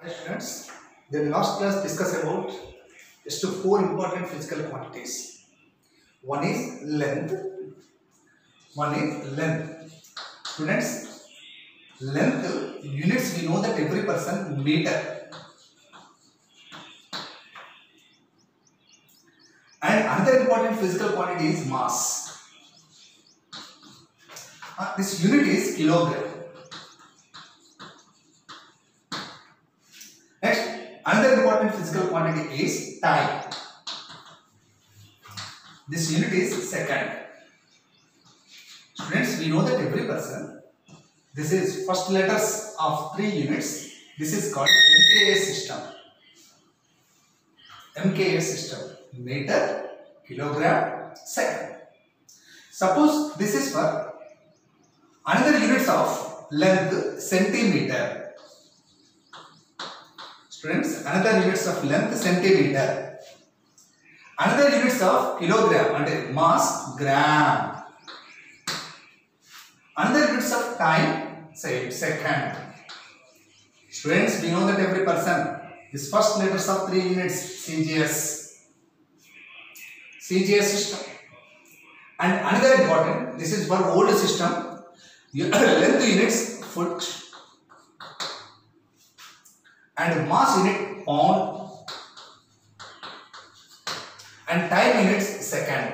Hi students, the last class discussed about just four important physical quantities. One is length. Students, length units we know that every person meter. And another important physical quantity is mass. This unit is kilogram. Next, another important physical quantity is time. This unit is second. Students, we know that every person, this is first letters of 3 units. This is called MKS system. MKS system. Meter, kilogram, second. Suppose this is for another units of length, centimeter. Students, another units of length, centimeter. Another units of kilogram and mass, gram. Another units of time, say second. Students, we know that every person, this first letters of 3 units, CGS. CGS system. And another important, this is for old system, length units, foot. And mass unit, pound. And time units, second.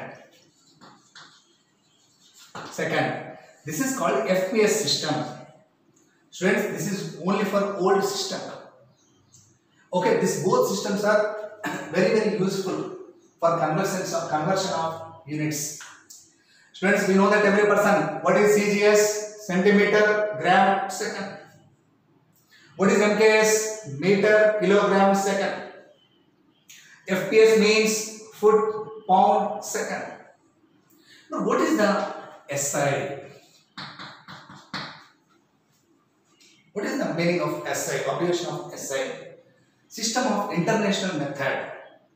This is called FPS system. Students, this is only for old system. Okay, these both systems are very useful for conversion of units. Students, we know that every person, what is CGS? Centimeter, gram, second. What is MKS? Meter, kilogram, second. FPS means foot, pound, second. Now, what is the SI? What is the meaning of SI? Abbreviation of SI? System of International Method.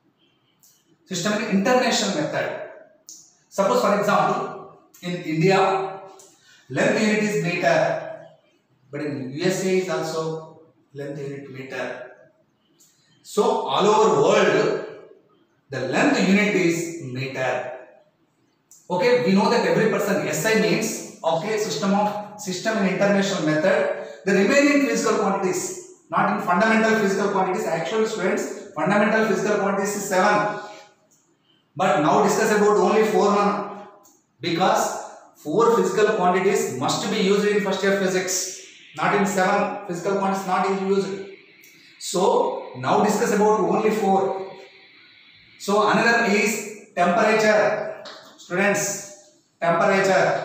System of International Method. Suppose, for example, in India, length unit is meter, but in USA is also length unit meter. So, all over world, the length unit is meter. Okay, we know that every person, SI means, okay, system in international method. The remaining physical quantities, not in fundamental physical quantities, actual students, fundamental physical quantities is 7. But now discuss about only 4 because 4 physical quantities must be used in first year physics, not in 7 physical quantities not used. So now discuss about only 4. So another is temperature. Students, temperature.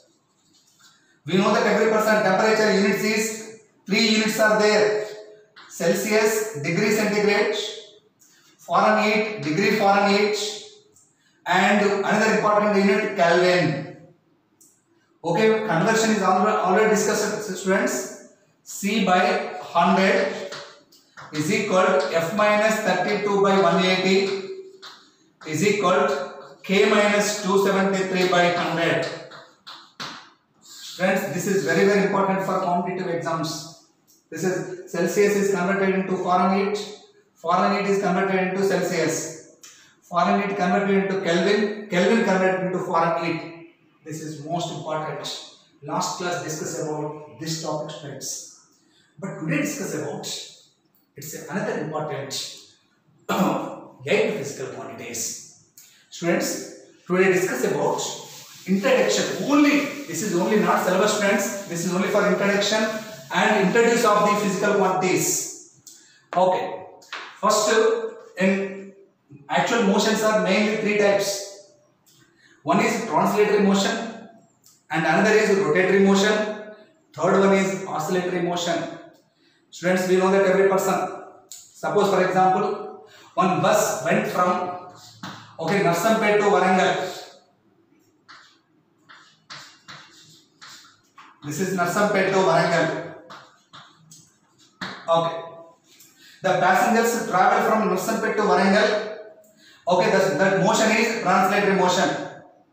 We know that every person temperature units is 3 units are there. Celsius, degree centigrade, Fahrenheit, degree Fahrenheit, and another important unit, Kelvin. Okay, conversion is already discussed, students. C by 100 is equal to F minus 32 by 180 is equal to K minus 273 by 100. Friends, this is very important for competitive exams. This is Celsius is converted into Fahrenheit. Fahrenheit is converted into Celsius. Fahrenheit converted into Kelvin. Kelvin converted into Fahrenheit. This is most important. Last class discussed about this topic, friends. But today discuss about it's another important 8 physical quantities. Students, today discuss about introduction only. This is only not syllabus, friends. This is only for introduction and introduce of the physical quantities. Okay. First, in actual motions are mainly 3 types. One is translatory motion and another is rotatory motion. Third one is oscillatory motion. Students, we know that every person, suppose for example, one bus went from Narsanpet to Warangal. This is Narsanpet to Warangal. Okay. The passengers travel from Narsanpet to Warangal. Okay, that motion is translatory motion.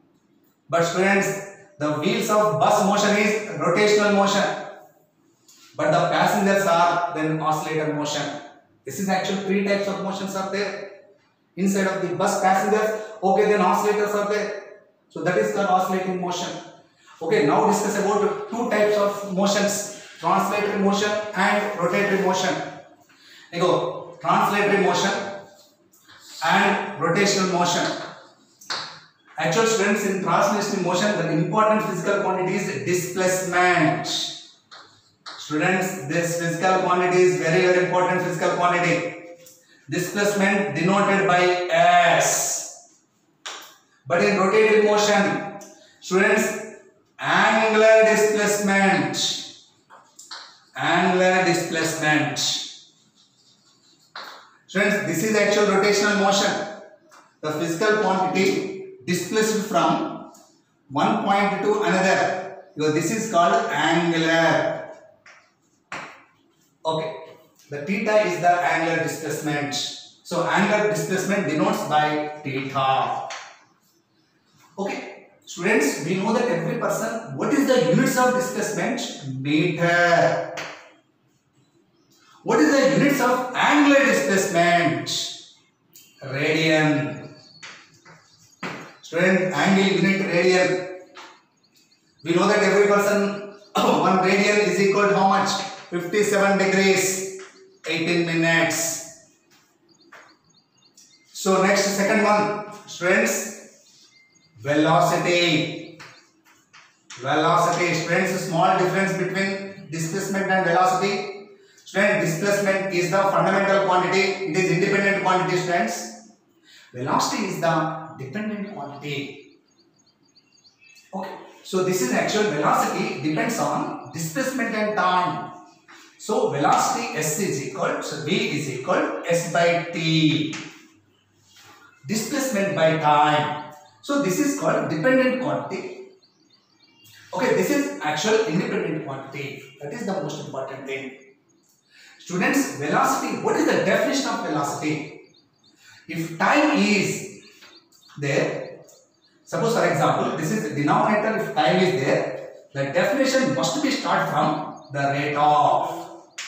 But students, the wheels of bus motion is rotational motion. but the passengers are then oscillator motion. This is actually three types of motions are there. Inside of the bus passengers, okay, then oscillators are there. So that is called oscillating motion. Okay, now discuss about two types of motions, translatory motion and rotatory motion. Here go, translatory motion and rotational motion. Actual students, in translatory motion, the important physical quantity is displacement. Students, this physical quantity is very, very important physical quantity. Displacement denoted by S. But in rotatory motion, students, angular displacement. Angular displacement. Students, this is actual rotational motion. The physical quantity displaced from one point to another. So this is called angular. Okay. The theta is the angular displacement. So angular displacement denotes by theta. Okay, students, we know that every person, what is the units of displacement? Meter. What is the units of angular displacement? Radian. Student, angle unit radian. We know that every person, 1 radian is equal to how much? 57 degrees, 18 minutes. So next, second one, students, velocity. Velocity, students, small difference between displacement and velocity. Students, displacement is the fundamental quantity. It is independent quantity, students. Velocity is the dependent quantity. Okay. So this is actual velocity depends on displacement and time. So velocity S is equal, so V is equal S by T. Displacement by time. So this is called dependent quantity. Okay, this is actual independent quantity. That is the most important thing. Students, velocity, what is the definition of velocity? If time is there, suppose for example, this is the denominator, if time is there, the definition must be start from the rate of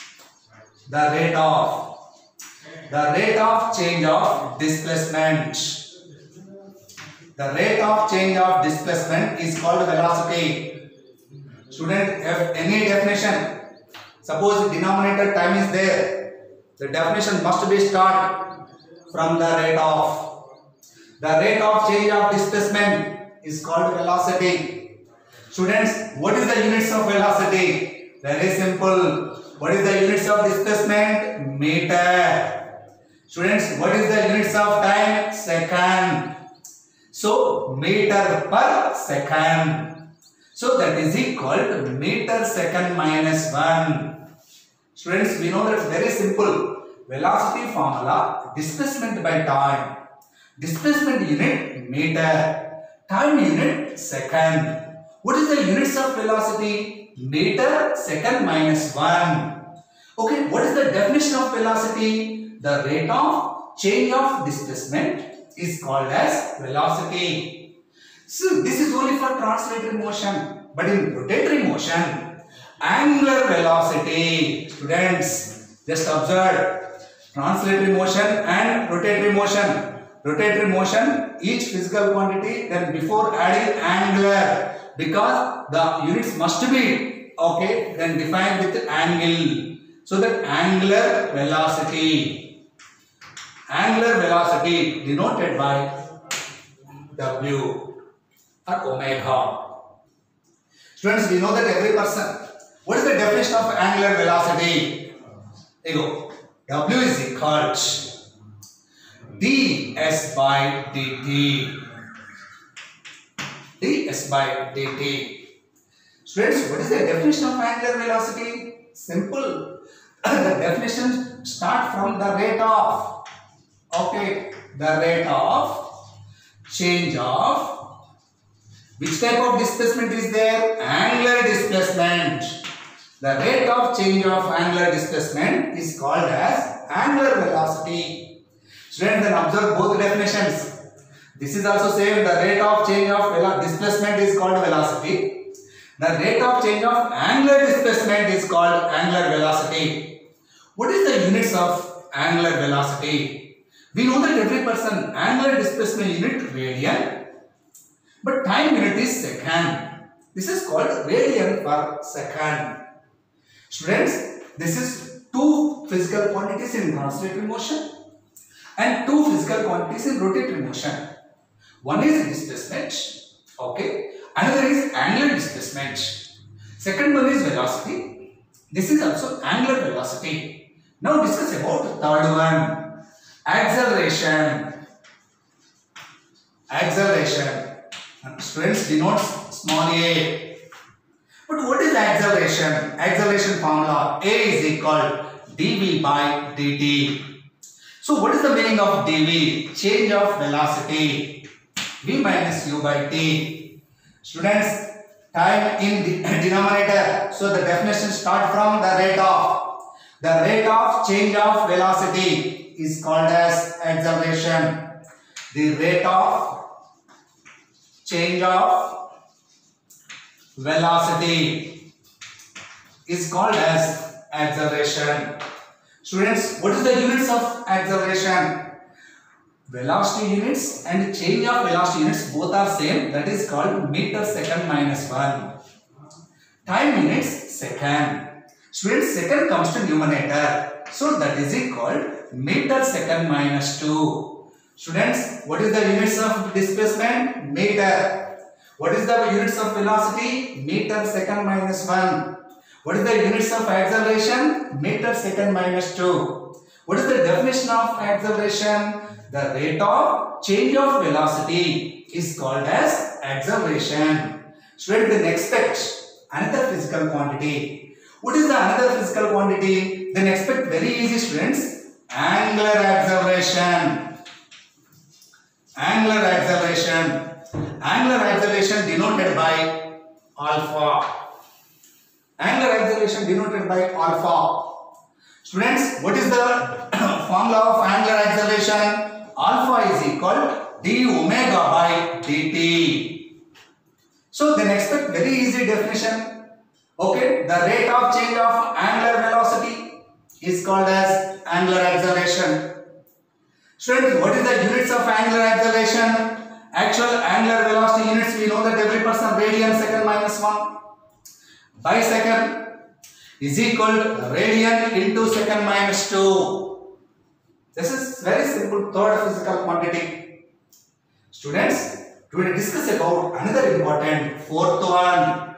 change of displacement. The rate of change of displacement is called velocity. Student, if any definition, suppose denominator time is there, the definition must be start from the rate of. The rate of change of displacement is called velocity. Students, what is the units of velocity? Very simple. What is the units of displacement? Meter. Students, what is the units of time? Second. So, meter per second. So, that is equal to meter second minus 1. Students, we know that it's very simple. Velocity formula, displacement by time. Displacement unit, meter. Time unit, second. What is the units of velocity? Meter second minus 1. Okay, what is the definition of velocity? The rate of change of displacement is called as velocity. So this is only for translatory motion, but in rotatory motion, angular velocity. Students, just observe translatory motion and rotatory motion. Rotatory motion, each physical quantity, then before adding angular, because the units must be okay, then defined with angle. So that angular velocity denoted by W or omega. Students, we know that every person, what is the definition of angular velocity? There you go. W is equal to ds by dt. ds by dt. Students, what is the definition of angular velocity? Simple. The definition start from the rate of, okay, the rate of change of, which type of displacement is there? Angular displacement. The rate of change of angular displacement is called as angular velocity. Students, then observe both definitions. This is also same. The rate of change of displacement is called velocity. The rate of change of angular displacement is called angular velocity. What is the units of angular velocity? We know that every person angular displacement unit radian, but time unit is second. This is called radian per second. Students, this is two physical quantities in translatory motion and two physical quantities in rotatory motion. One is displacement, okay. Another is angular displacement. Second one is velocity. This is also angular velocity. Now discuss about the third one. Acceleration. Acceleration. Students denotes small a. But what is acceleration? Acceleration formula A is equal dv by dt. So what is the meaning of dv? Change of velocity. V minus u by t. Students, time in the denominator. So the definition start from the rate of. The rate of change of velocity is called as acceleration. The rate of change of velocity is called as acceleration. Students, what is the units of acceleration? Velocity units and change of velocity units both are same. That is called meter second minus 1. Time units second. Students, second comes to numerator. So that is called meter second minus 2. Students, what is the units of displacement? Meter. What is the units of velocity? Meter second minus 1. What is the units of acceleration? Meter second minus 2. What is the definition of acceleration? The rate of change of velocity is called as acceleration. Student, then expect another physical quantity. What is the another physical quantity? Then expect very easy, students. Angular acceleration. Angular acceleration. Angular acceleration denoted by alpha. Angular acceleration denoted by alpha. Students, what is the formula of angular acceleration? Alpha is equal d omega by dt. So then expect very easy definition. Okay, the rate of change of angular velocity is called as angular acceleration. Students, what is the units of angular acceleration? Actual angular velocity units, we know that every person radian second minus 1 by second is equal radian into second minus 2. This is very simple third physical quantity. Students, we will discuss about another important fourth one.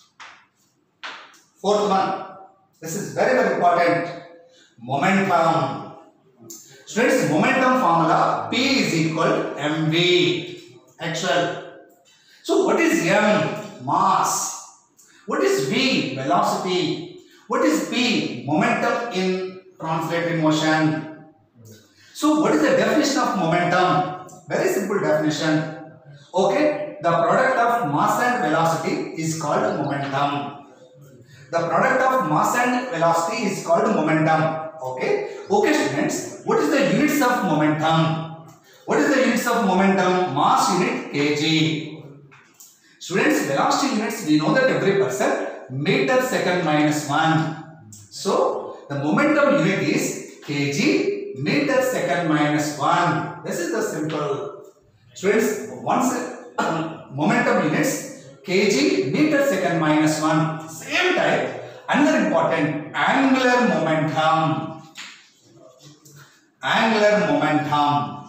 Fourth one. This is very important. Momentum. Students, momentum formula P is equal mv. Actual. So what is m? Mass. What is v? Velocity. What is p? Momentum in translatory motion. So what is the definition of momentum? Very simple definition. Okay, the product of mass and velocity is called momentum. The product of mass and velocity is called momentum. Okay, students, what is the units of momentum? What is the units of momentum? Mass unit kg. Students, velocity units, we know that every person meter second minus 1. So the momentum unit is kg meter second minus 1. This is the simple. Students, once momentum units kg meter second minus 1. Same type. Another important, angular momentum. Angular momentum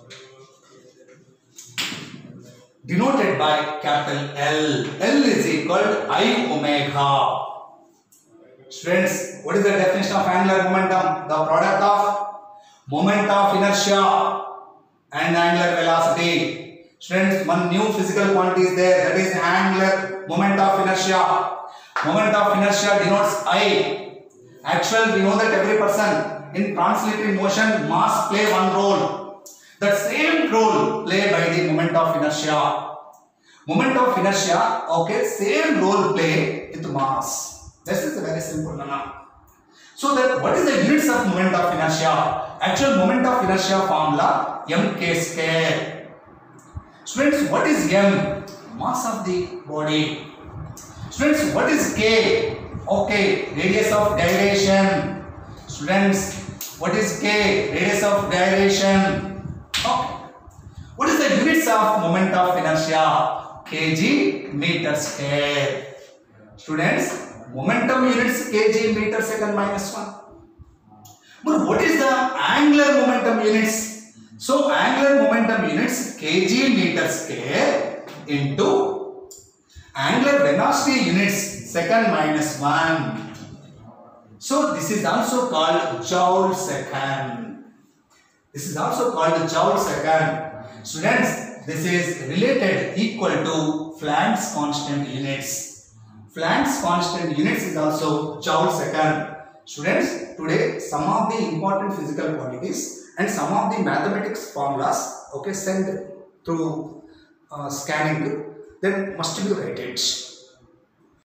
denoted by capital L. L is equal to I omega. Students, what is the definition of angular momentum? The product of moment of inertia and angular velocity. Students, one new physical quantity is there, that is angular moment of inertia. Moment of inertia denotes I. Actual, we know that every person in translatory motion mass play one role. That same role played by the moment of inertia. Moment of inertia, okay, same role play with mass. This is a very simple one. So that what is the units of moment of inertia? Actual moment of inertia formula mk square. Students, what is m? Mass of the body. Students, what is K? Okay, radius of gyration. Students, what is K? Radius of gyration. Okay. What is the units of moment of inertia? Kg meter square. Students, momentum units kg meter second minus 1. But what is the angular momentum units? So angular momentum units kg meter square into angular velocity units second minus 1. So this is also called joule second. This is also called joule second. Students, this is related equal to Planck's constant units. Planck's constant units is also joule second. Students, today some of the important physical quantities and some of the mathematics formulas, okay, sent through scanning, then must be rated.